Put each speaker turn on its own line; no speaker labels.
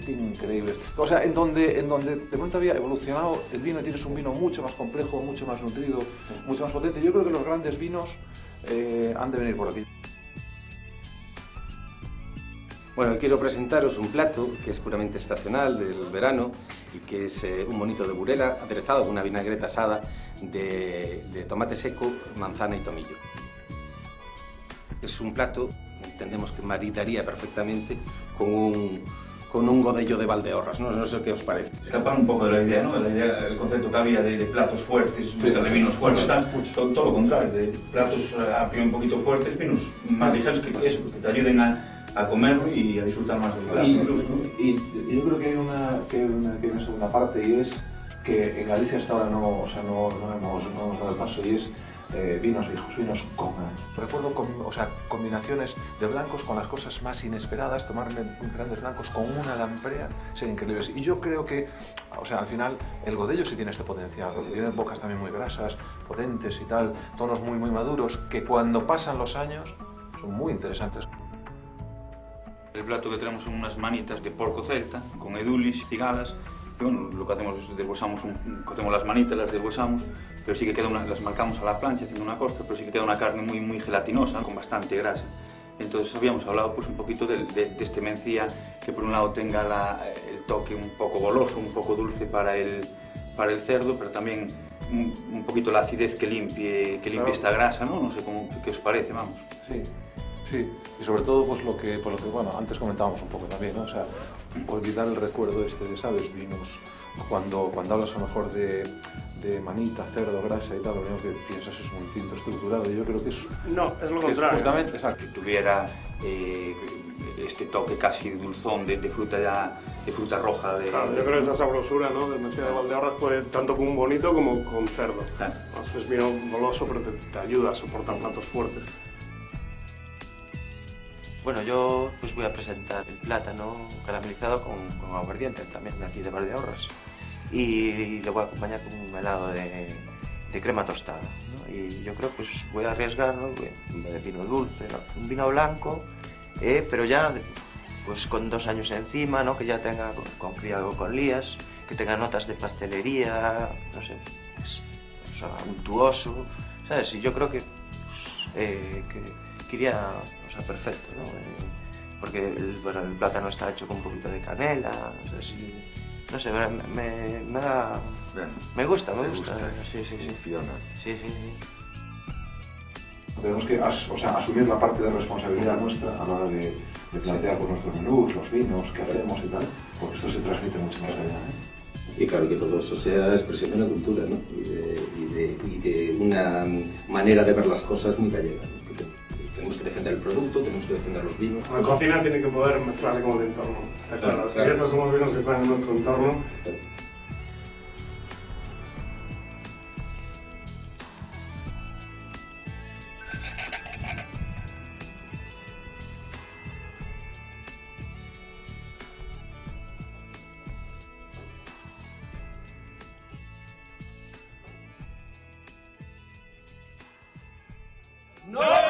increíbles. O sea, en donde de pronto había evolucionado el vino y tienes un vino mucho más complejo, mucho más nutrido, mucho más potente. Yo creo que los grandes vinos han de venir por aquí.
Bueno, quiero presentaros un plato que es puramente estacional del verano y que es un bonito de Burela aderezado con una vinagreta asada de tomate seco, manzana y tomillo. Es un plato, entendemos que maridaría perfectamente con un godello de Valdeorras, no sé qué os parece.
Escapar un poco de la idea, ¿no? De la idea, el concepto que había de platos fuertes, de vinos fuertes, todo lo contrario, de platos un poquito fuertes, vinos más ligeros que te ayuden a comerlo y a disfrutar más del plato.
Y yo creo que hay una segunda parte, y es que en Galicia hasta ahora no hemos dado el paso, y es vinos viejos, vinos con años. Recuerdo combinaciones de blancos con las cosas más inesperadas, tomarme grandes blancos con una lamprea, ser increíbles. Y yo creo que, o sea, al final, el godello sí tiene este potencial, porque tiene bocas también muy grasas, potentes y tal, tonos muy maduros, que cuando pasan los años son muy interesantes.
El plato que tenemos son unas manitas de porco celta, con edulis y cigalas. Y bueno, lo que hacemos es cocemos las manitas, las deshuesamos, pero sí que queda las marcamos a la plancha haciendo una costra, pero sí que queda una carne muy gelatinosa, con bastante grasa. Entonces habíamos hablado pues un poquito de este mencía, que por un lado tenga el toque un poco goloso, un poco dulce para el cerdo, pero también un poquito la acidez que limpie claro, esta grasa, ¿no? No sé qué os parece, vamos.
Sí, y sobre todo pues por lo que bueno, antes comentábamos un poco también, ¿no? O sea, olvidar el recuerdo de, ¿sabes? Vinos, cuando hablas a lo mejor de manita, cerdo, grasa y tal, lo único que piensas es un tinto estructurado, y yo creo que es...
No, es lo contrario.
Es justamente, exacto.
Que tuviera este toque casi dulzón de fruta roja.
Claro, yo creo que esa sabrosura, ¿no? Del mencía de Valdeorras puede tanto con un bonito como con cerdo. Claro. Es vino goloso, pero te ayuda a soportar platos fuertes.
Bueno, yo pues voy a presentar el plátano caramelizado con aguardiente, también de aquí de Valdeorras, y lo voy a acompañar con un helado de crema tostada, ¿no? Y yo creo pues voy a arriesgar, ¿no? En vez de vino dulce, ¿no? Un vino blanco, pero ya pues con 2 años encima, ¿no? Que ya tenga con criado con lías, que tenga notas de pastelería, no sé, o sea, untuoso, ¿sabes? Y yo creo que iría, o sea, perfecto, ¿no? Porque el plátano está hecho con un poquito de canela, o sea, sí, no sé, me gusta. Sí.
Funciona.
Sí.
Tenemos que asumir la parte de responsabilidad nuestra a la hora de plantear con nuestros menús, los vinos, qué hacemos y tal, porque esto se transmite mucho más allá, ¿eh?
Y claro, que todo eso sea expresión de la cultura, ¿no? Y de una manera de ver las cosas muy gallega, ¿no? Porque tenemos que defender el producto, tenemos que defender los vinos.
La cocina tiene que poder mezclarse con el entorno, está claro. Si estos son los vinos que están en nuestro entorno. ¡No!